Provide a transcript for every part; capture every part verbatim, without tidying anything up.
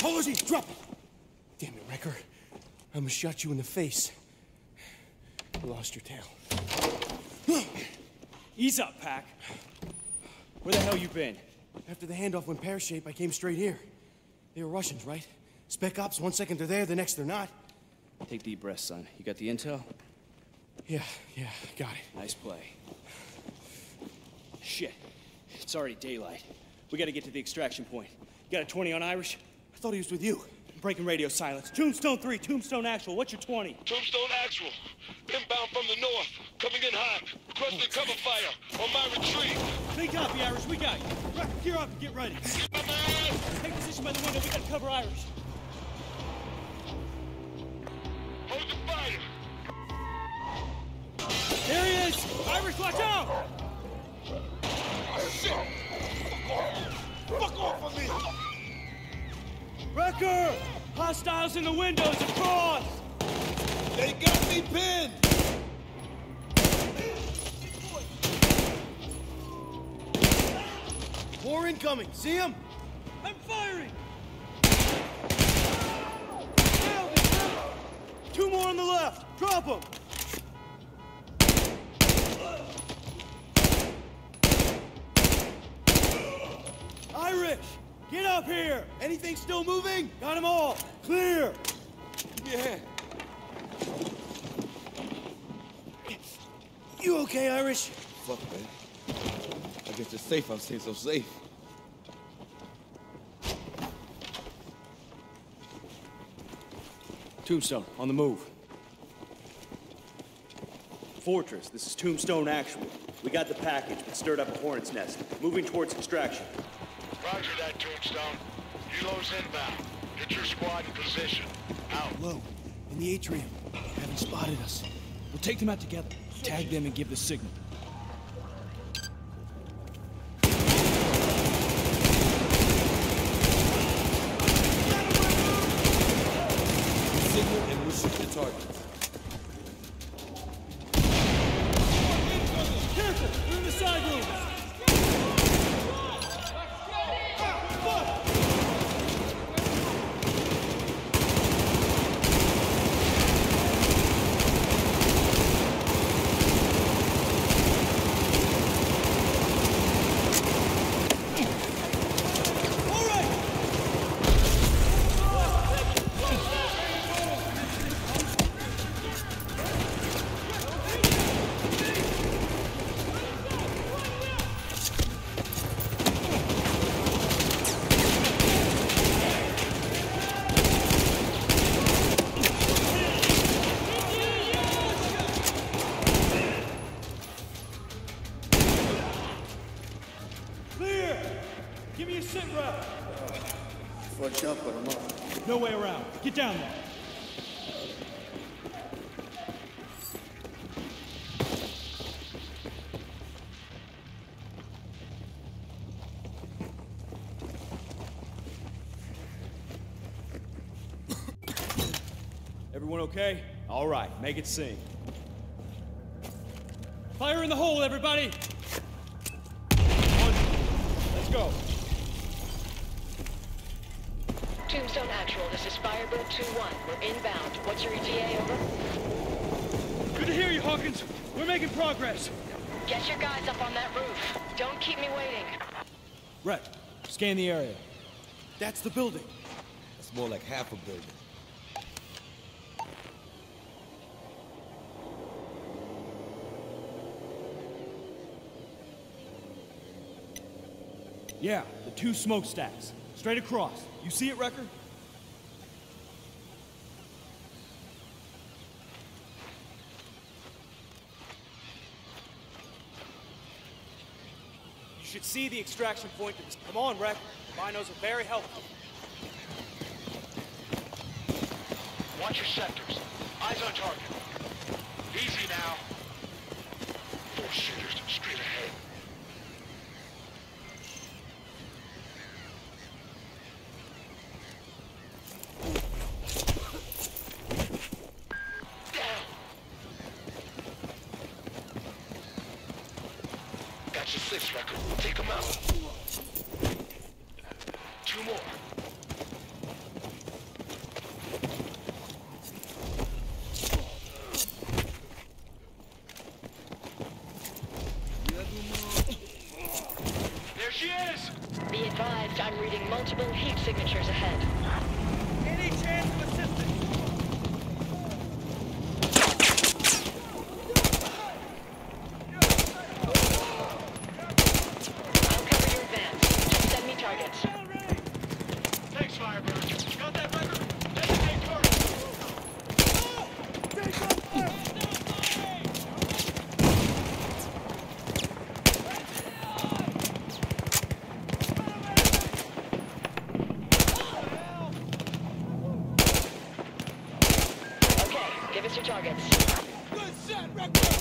Apologies, drop it! Damn it, Wrecker. I almost shot you in the face. You lost your tail. Ease up, Pac. Where the hell you been? After the handoff went pear-shaped, I came straight here. They were Russians, right? Spec ops, one second they're there, the next they're not. Take deep breaths, son. You got the intel? Yeah, yeah, got it. Nice play. Shit. It's already daylight. We gotta get to the extraction point. You got a twenty on Irish? I thought he was with you. Breaking radio silence. Tombstone three, Tombstone Actual. What's your twenty? Tombstone Actual. Inbound from the north. Coming in hot. Requesting cover fire on my retreat. Big copy, Irish. We got you. Wrecker, gear up and get ready. Take position by the window. We gotta cover Irish. Hold the fire. There he is! Irish, watch out! Shit! Fuck off! Fuck off of me! Wrecker! Hostiles in the windows across! They got me pinned! More incoming. See him? I'm firing! Two more on the left! Drop them! Irish! Get up here! Anything still moving? Got them all! Clear! Yeah. You okay, Irish? Fuck, man. I guess it's safe. I'm staying so safe. Tombstone, on the move. Fortress, this is Tombstone Actual. We got the package, but stirred up a hornet's nest. Moving towards extraction. Roger that, Tombstone. Helo's inbound. Get your squad in position. Out. Low, in the atrium. They haven't spotted us. We'll take them out together. Tag them and give the signal. Signal and we'll shoot the targets. Careful! We're in the side room! Give me a sit rep. Fucked up, but I'm up. No way around. Get down there. Everyone okay? All right, make it sing. Fire in the hole, everybody! Let's go. Tombstone Actual, this is Firebird two one. We're inbound. What's your E T A, over? Good to hear you, Hawkins. We're making progress. Get your guys up on that roof. Don't keep me waiting. Rhett, scan the area. That's the building. That's more like half a building. Yeah, the two smokestacks. Straight across. You see it, Wrecker? You should see the extraction point. Come on, Wrecker. Binos are very helpful. Watch your sectors. Eyes on target. Easy now. Four shooters straight ahead. Got your six, Wrecker. Take them out. Two more. heat signatures ahead. Any chance of assistance? I'll cover your advance. Just send me targets. Thanks, Firebird. Got that record? Designate target. Okay, give us your targets. Good shot, Record!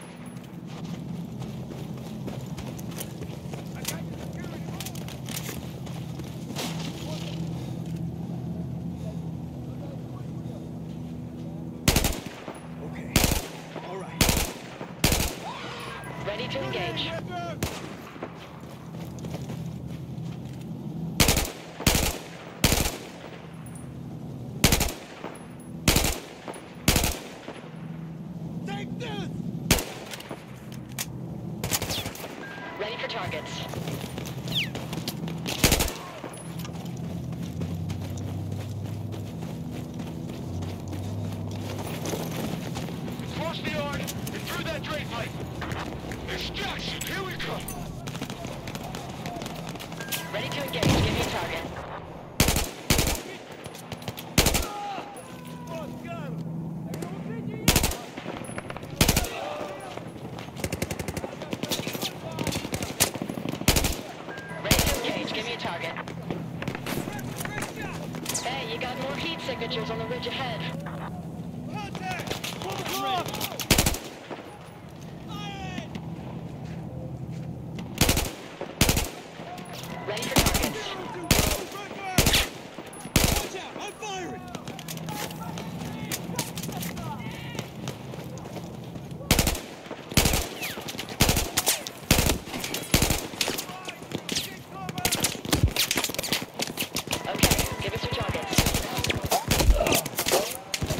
Okay. All right. Ready to engage. Take this! Ready for targets. Cross the yard and through that drain pipe. Extraction, here we come. Ready to engage. Give me a target. Ready to engage. Give me a target. Hey, you got more heat signatures on the ridge ahead. Ready for targets. Watch out! I'm firing! Okay, give us your targets.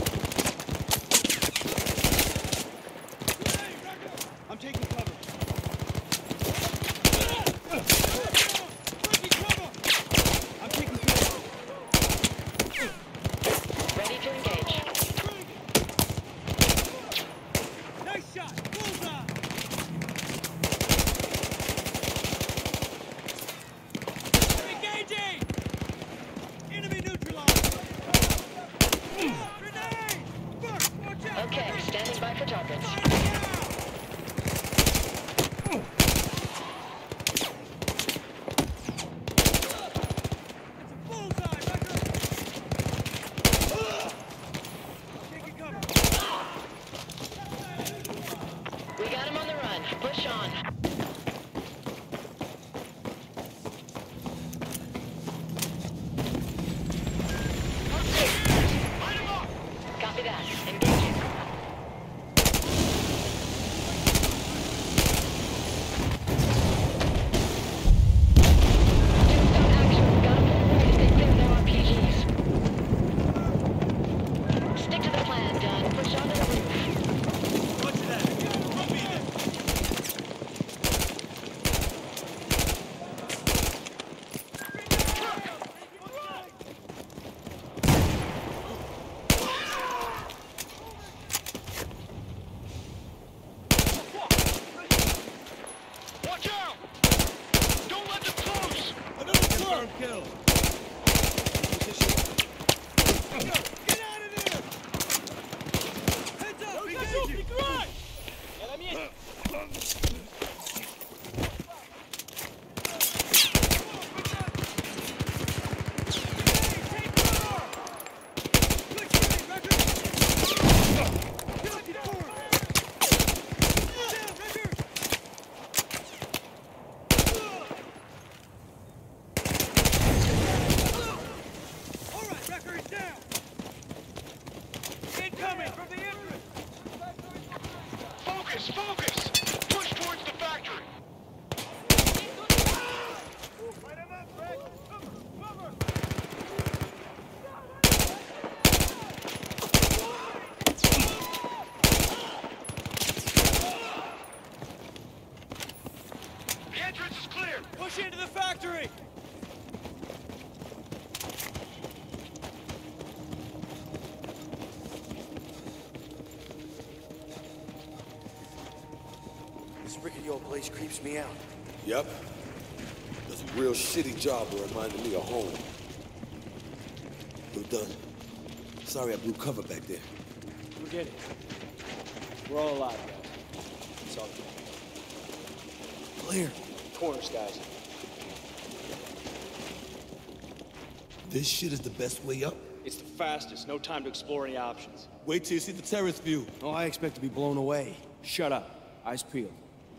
rickety old place creeps me out. Yep. Does a real shitty job of reminding me of home. We're done. Sorry I blew cover back there. Forget it. We're all alive, guys. It's all good. Clear. Corners, guys. This shit is the best way up? It's the fastest. No time to explore any options. Wait till you see the terrace view. Oh, I expect to be blown away. Shut up. Eyes peeled.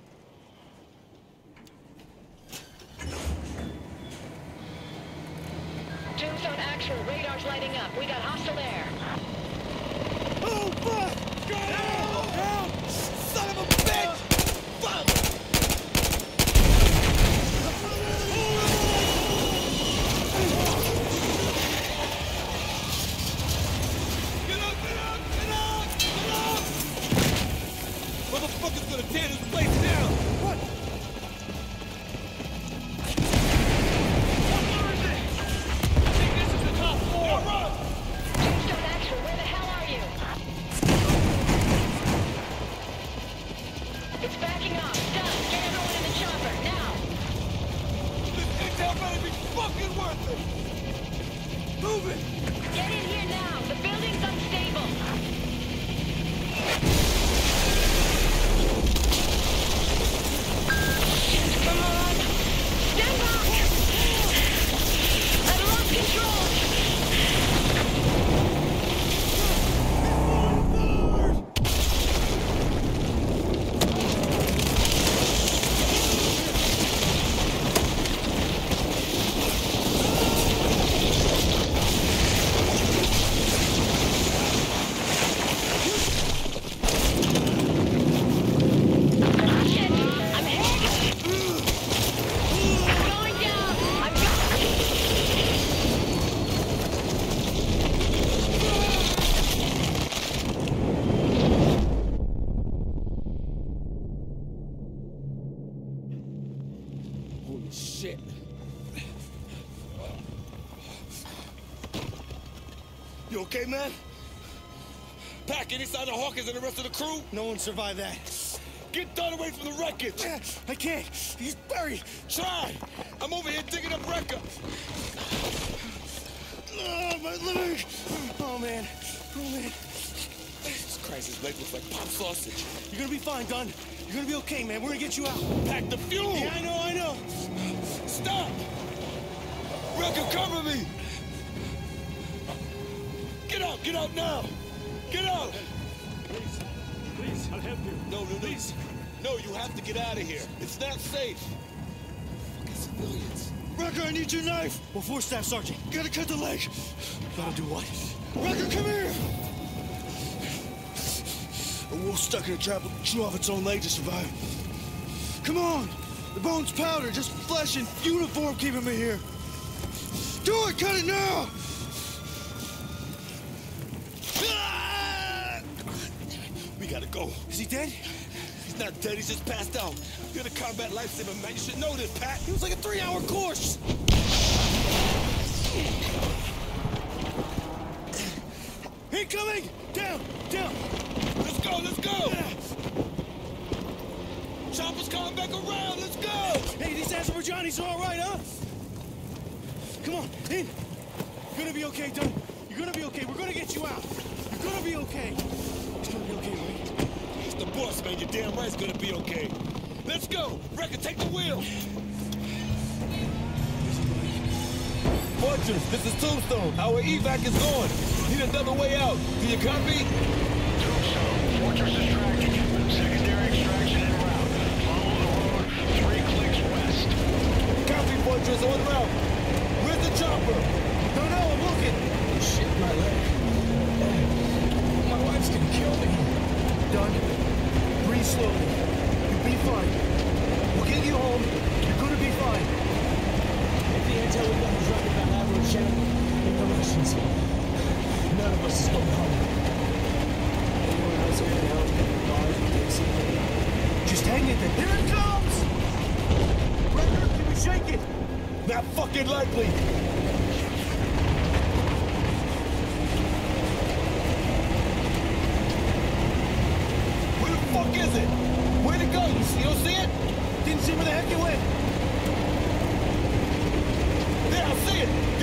Tombstone actual. Radar's lighting up. We got hostile air. Oh, fuck! Go help! Help! Son of a bitch! Fuck! Get up, get up, get up, get up! Motherfucker's gonna tear this place down! What? What floor is it? I think this is the top floor. Run! Tombstone actual. Where the hell are you? It's backing off. Done. Get everyone in the chopper now. This intel better be fucking worth it! Move it! Get in here now. The building's unstable. Come on. Stand back. I've lost control. Shit. I'm hit. I'm going down. I'm going. Holy shit. You okay, man? Pack, any sign of Hawkins and the rest of the crew? No one survived that. Get done away from the wreckage! I can't. He's buried. Try! I'm over here digging up Wrecker! Oh, my leg. Oh, man. Oh, man. Jesus Christ, his leg looks like pop sausage. You're gonna be fine, Dunn. You're gonna be okay, man. We're gonna get you out. Pack the fuel! Yeah, I know, I know. Stop! Wrecker, cover me! Get out, get out now! Get out! Please, please, I'll help you. No, no, please. No, you have to get out of here. It's not safe. Fucking civilians. Wrecker, I need your knife. Well, four staff sergeant. Gotta cut the leg. Gotta do what? Wrecker, come here. A wolf stuck in a trap will chew off its own leg to survive. Come on. The bone's powder, just flesh and uniform keeping me here. Do it, cut it now. Ah! We gotta go. Is he dead? He's not dead, he's just passed out. You're the combat lifesaver, man. You should know this, Pat. It was like a three-hour course. Incoming! Down! Down! Let's go, let's go! Chopper's coming back around, let's go! Hey, these Azerbaijani's are all right, huh? Come on, in. You're gonna be okay, Dunn. You're gonna be okay. We're gonna get you out. You're gonna be okay. It's gonna be okay, right? It's the boss, man. You're damn right it's gonna be okay. Let's go! Wrecker, take the wheel! Fortress, this is Tombstone. Our evac is going. Need another way out. Do you copy? Tombstone, Fortress is tracking you. Secondary extraction en route. Follow the road three clicks west. Copy, Fortress, en route. Where's the chopper? Don't know, I'm looking. Shit, my leg. My wife's gonna kill me. Dunn, breathe slowly. You'll be fine. We'll get you home. You're gonna be fine. If the intel we got is right about Admiral Shannon and the Russians, none of us is going home. Anyone else over there else getting bars and Dixie? Just hang in there. Here it comes! Wrecker, can we shake it? Not fucking likely. Where the fuck is it? Where'd it go? You see, you don't see it? See where the heck you went. There, I see it.